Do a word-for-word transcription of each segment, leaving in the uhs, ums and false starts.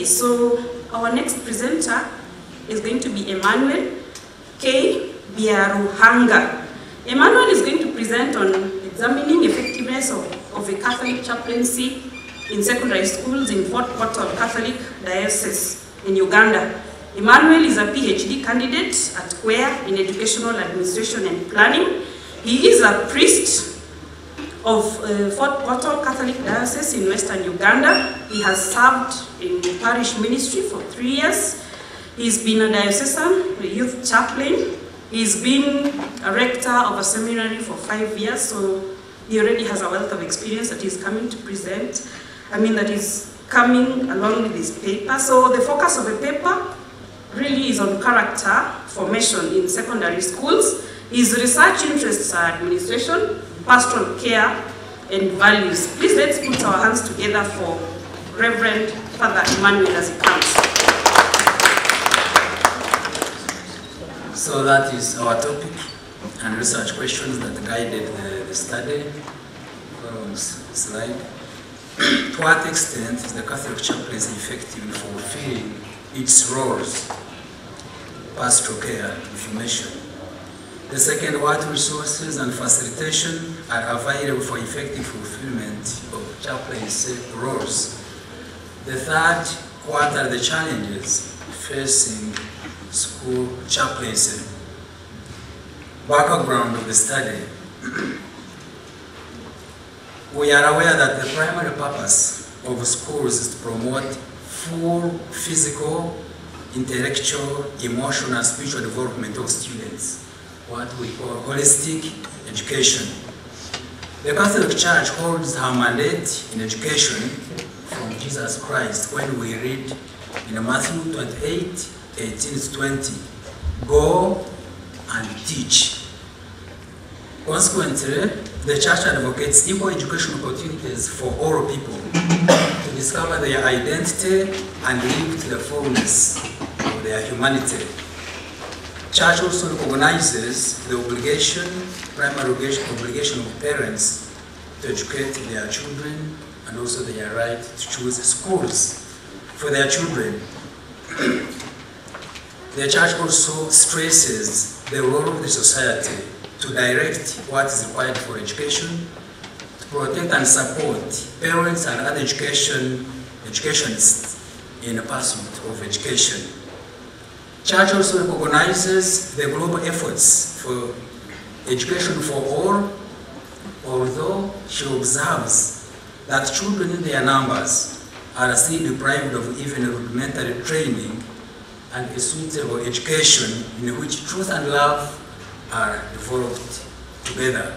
Okay, so our next presenter is going to be Emmanuel K. Biaruhanga. Emmanuel is going to present on examining effectiveness of, of a Catholic chaplaincy in secondary schools in Fort Portal Catholic Diocese in Uganda. Emmanuel is a PhD candidate at Quare in Educational Administration and Planning. He is a priest of uh, Fort Portal Catholic Diocese in Western Uganda. He has served in the parish ministry for three years. He's been a diocesan youth chaplain. He's been a rector of a seminary for five years, so he already has a wealth of experience that he's coming to present. I mean, that is coming along with his paper. So the focus of the paper really is on character formation in secondary schools. His research interests are administration, pastoral care, and values. Please let's put our hands together for Reverend Father Emmanuel as he comes. So that is our topic and research questions that guided the, the study. Following slide. To what extent is the Catholic chaplaincy effective in fulfilling its roles? Pastoral care, information. The second, what resources and facilitation are available for effective fulfillment of chaplaincy roles? The third, what are the challenges facing school chaplaincy? Background of the study. We are aware that the primary purpose of schools is to promote full physical, intellectual, emotional, and spiritual development of students, what we call holistic education. The Catholic Church holds her mandate in education from Jesus Christ when we read in Matthew twenty-eight, eighteen to twenty, go and teach. Consequently, the Church advocates equal education opportunities for all people to discover their identity and live to the fullness of their humanity. Church also recognizes the obligation, primary obligation of parents to educate their children and also their right to choose schools for their children. The Church also stresses the role of the society to direct what is required for education, to protect and support parents and other education, educationists in the pursuit of education. Church also recognizes the global efforts for education for all, although she observes that children in their numbers are still deprived of even rudimentary training and a suitable education in which truth and love are developed together.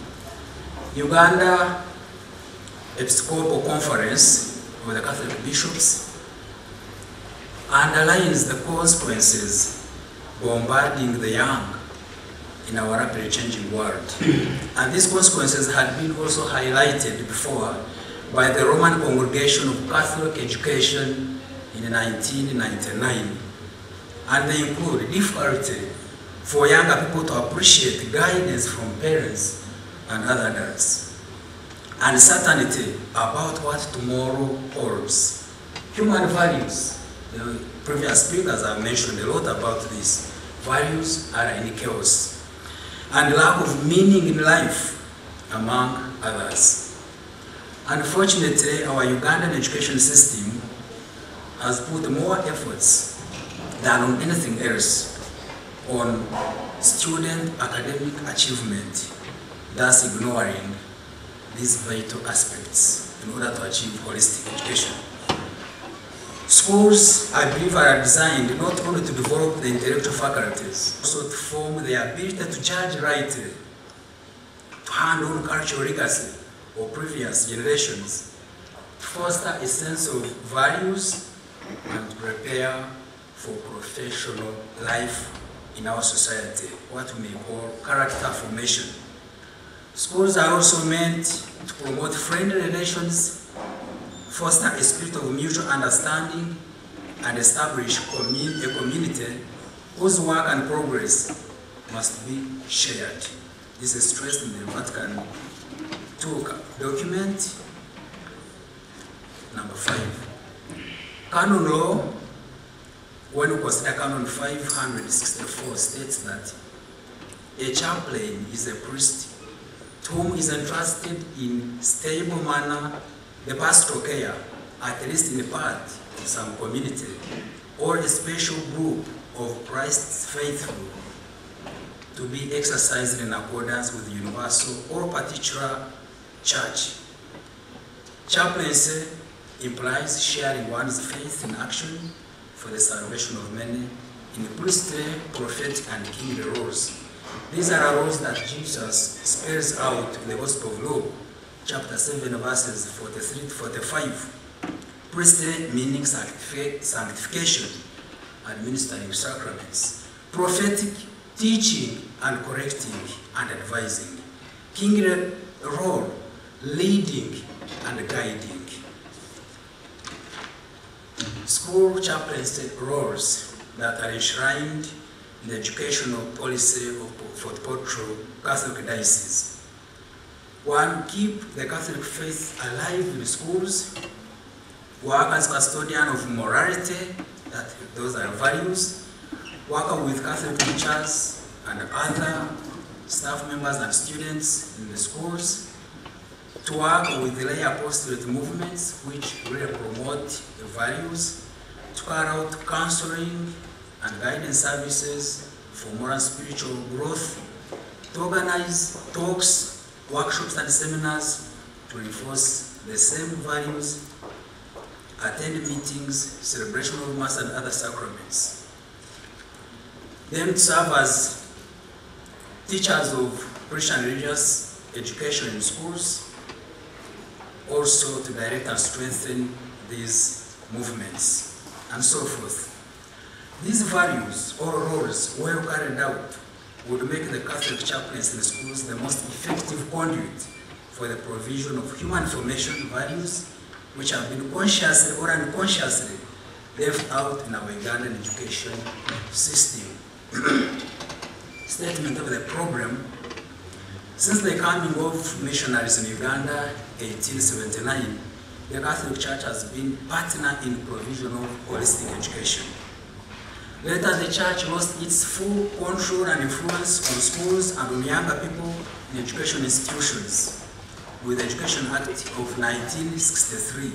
Uganda Episcopal Conference of the Catholic Bishops underlines the consequences bombarding the young in our rapidly changing world. And these consequences had been also highlighted before by the Roman Congregation of Catholic Education in nineteen ninety-nine. And they include difficulty for younger people to appreciate guidance from parents and other adults, and certainty about what tomorrow holds. Human values. The previous speakers have mentioned a lot about this. Values are in chaos, and lack of meaning in life, among others. Unfortunately, our Ugandan education system has put more efforts than on anything else on student academic achievement, thus ignoring these vital aspects in order to achieve holistic education. Schools, I believe, are designed not only to develop the intellectual faculties, also to form the ability to judge rightly, to handle cultural legacy of previous generations, to foster a sense of values, and to prepare for professional life in our society, what we may call character formation. Schools are also meant to promote friendly relations, foster a spirit of mutual understanding, and establish commun a community whose work and progress must be shared. This is stressed in the Vatican two document number five. Canon law, when we consider Canon five hundred sixty-four, states that a chaplain is a priest to whom is entrusted in stable manner the pastoral care, at least in part, in some community, or a special group of Christ's faithful to be exercised in accordance with the universal or particular church. Chaplaincy implies sharing one's faith in action for the salvation of many in priestly, prophetic, and kingly roles. These are roles that Jesus spells out in the Gospel of Luke, chapter seven, verses forty-three to forty-five. Priestly meaning sanctification, administering sacraments. Prophetic, teaching and correcting and advising. Kingly role, leading and guiding. School chaplaincy roles that are enshrined in the educational policy of Fort Portal Catholic Diocese. One, keep the Catholic faith alive in schools. Work as custodian of morality, that those are values. Work with Catholic teachers and other staff members and students in the schools. To work with the lay apostolate movements, which really promote the values. To carry out counseling and guidance services for moral and spiritual growth. To organize talks, workshops and seminars to reinforce the same values. Attend meetings, celebration of Mass and other sacraments. Then to serve as teachers of Christian religious education in schools, also to direct and strengthen these movements, and so forth. These values or roles, well carried out, would make the Catholic chaplains in the schools the most effective conduit for the provision of human formation values, which have been consciously or unconsciously left out in our Ugandan education system. Statement of the program. Since the coming of missionaries in Uganda, eighteen seventy-nine, the Catholic Church has been partner in provision of holistic education. Later, the Church lost its full control and influence on schools and on younger people in education institutions with the Education Act of nineteen sixty-three.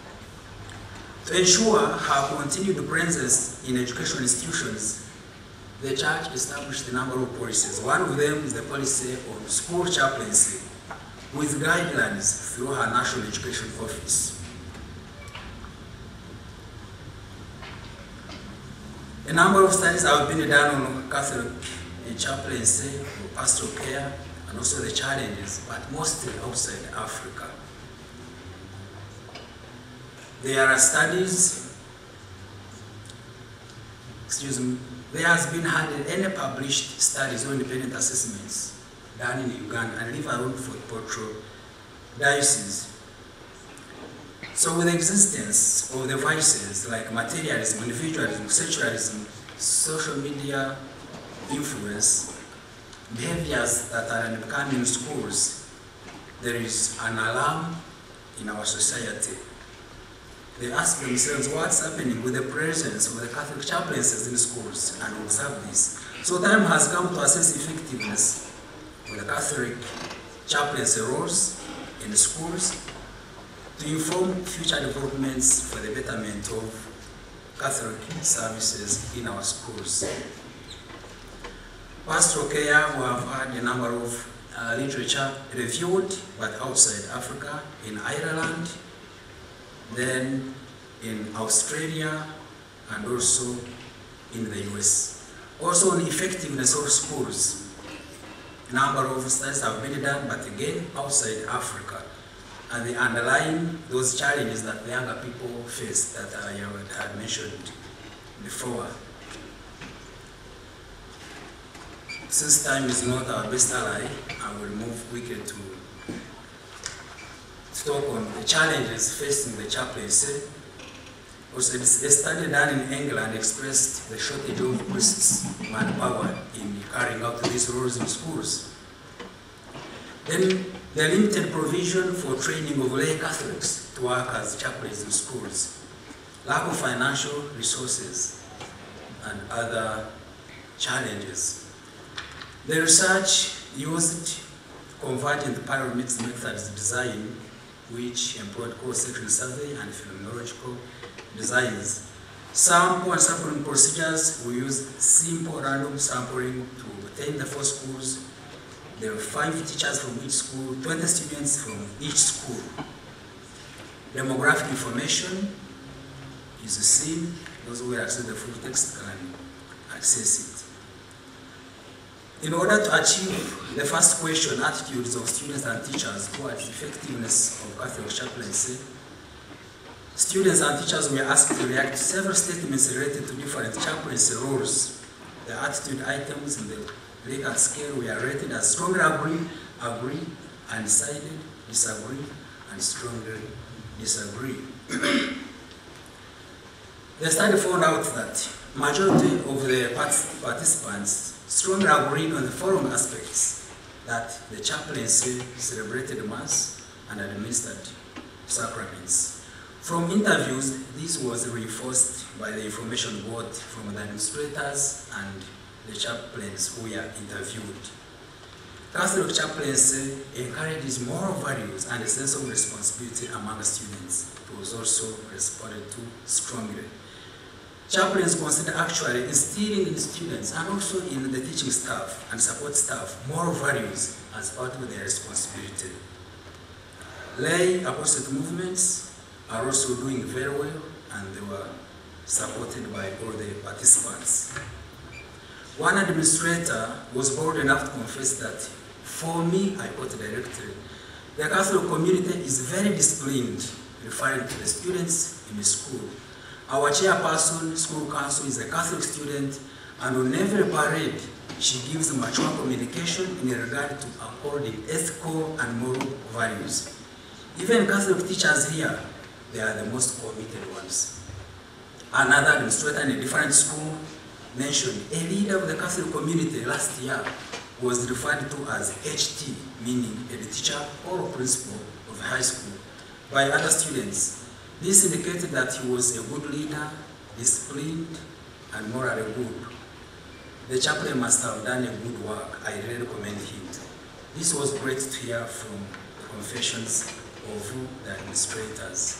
To ensure her continued presence in educational institutions, the Church established a number of policies. One of them is the policy of school chaplaincy, with guidelines through her National Education Office. A number of studies have been done on Catholic chaplaincy, pastoral care, and also the challenges, but mostly outside Africa. There are studies, excuse me, there has been hardly any published studies or independent assessments done in Uganda and leave alone for Portal Diocese. So with the existence of the vices like materialism, individualism, sexualism, social media influence, behaviors that are becoming in schools, there is an alarm in our society. They ask themselves what's happening with the presence of the Catholic chaplains in schools and observe this. So time has come to assess effectiveness of the Catholic chaplaincy roles in the schools to inform future developments for the betterment of Catholic services in our schools. Pastoral care, we have had a number of uh, literature reviewed, but outside Africa, in Ireland, then in Australia, and also in the U S. Also on effectiveness of schools. A number of studies have been done, but again, outside Africa. And they underline those challenges that the younger people face that I had mentioned before. Since time is not our best ally, I will move quickly to, to talk on the challenges facing the chaplaincy. Also, a study done in England expressed the shortage of priests' manpower in carrying out these roles in schools. Then, the limited provision for training of lay Catholics to work as chaplains in schools. lack of financial resources, and other challenges. The research used convergent parallel mixed methods design, which employed cross-section survey and phenomenological designs. Sample and sampling procedures, we used simple random sampling to obtain the four schools. There were five teachers from each school, twenty students from each school. Demographic information is seen. Those who access the full text can access it. In order to achieve the first question, attitudes of students and teachers towards the effectiveness of Catholic chaplaincy, students and teachers were asked to react to several statements related to different chaplaincy roles. The attitude items in the Likert scale were rated as strongly agree, agree, undecided, disagree, and strongly disagree. The study found out that majority of the participants strongly agreed on the following aspects: that the chaplaincy celebrated Mass and administered sacraments. From interviews, this was reinforced by the information got from the administrators and the chaplains who were interviewed. Catholic chaplaincy encourages moral values and a sense of responsibility among students. It was also responded to strongly. Chaplains consider actually instilling in students and also in the teaching staff and support staff moral values as part of their responsibility. Lay apostolic movements are also doing very well, and they were supported by all the participants. One administrator was bold enough to confess that, for me, I quote directly, the Catholic community is very disciplined, referring to the students in the school. Our chairperson, school council, is a Catholic student, and on every parade, she gives mature communication in regard to upholding ethical and moral values. Even Catholic teachers here, they are the most committed ones. Another administrator in a different school mentioned a leader of the Catholic community last year was referred to as H T, meaning a teacher or principal of a high school, by other students. This indicated that he was a good leader, disciplined, and morally good. The chaplain must have done a good work. I really commend him. This was great to hear from the confessions of the administrators.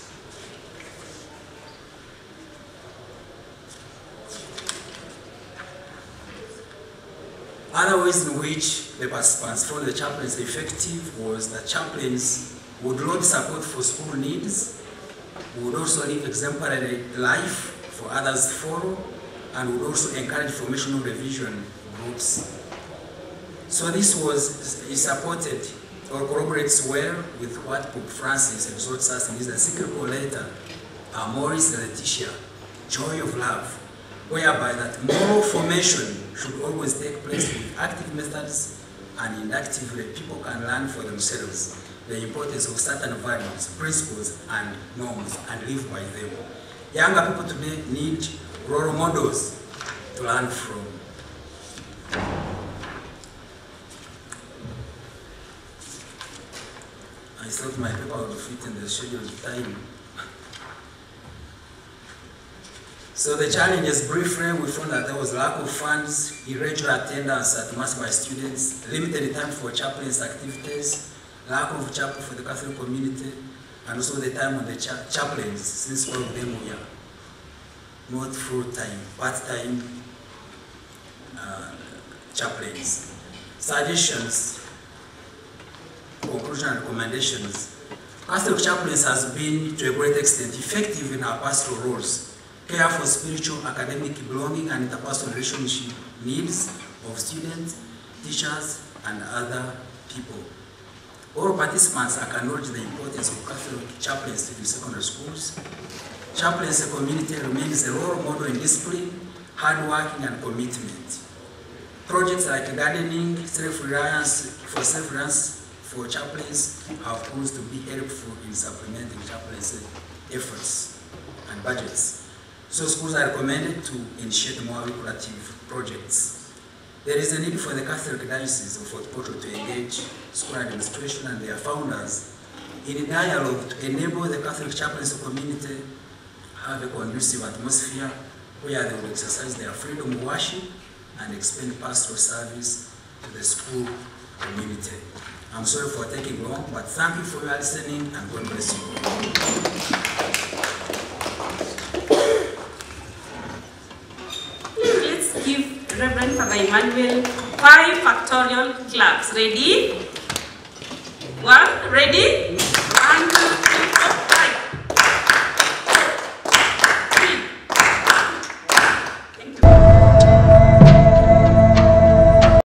Other ways in which the participants found the chaplains effective was that chaplains would load support for school needs, would also live exemplary life for others to follow, and would also encourage formational revision groups. So this was is supported or corroborates well with what Pope Francis exhorts us in his encyclical letter, Amoris Laetitia, Joy of Love, whereby that moral formation should always take place with active methods, and inactively people can learn for themselves the importance of certain values, principles, and norms, and live by them. Younger people today need role models to learn from. I thought my paper would fit in the scheduled time. So the challenges, briefly, we found that there was lack of funds, irregular attendance at Mass by students, limited time for chaplains activities, lack of chapel for the Catholic community, and also the time on the cha chaplains, since all of them were not full-time, part-time uh, chaplains. Suggestions, conclusion and recommendations. Catholic chaplains has been, to a great extent, effective in our pastoral roles. Care for spiritual, academic belonging, and interpersonal relationship needs of students, teachers, and other people. All participants acknowledge the importance of Catholic chaplaincy in secondary schools. Chaplaincy community remains a role model in discipline, hard working, and commitment. Projects like gardening, self-reliance for self-reliance for chaplains have proved to be helpful in supplementing chaplaincy efforts and budgets. So schools are recommended to initiate more lucrative projects. There is a need for the Catholic Diocese of Fort Portal to engage school administration and their founders in a dialogue to enable the Catholic chaplaincy community have a conducive atmosphere where they will exercise their freedom of worship and expend pastoral service to the school community. I'm sorry for taking long, but thank you for your listening and God bless you. Please let's give Reverend Father Emmanuel five factorial claps. Ready? One, ready? One, two, three, four.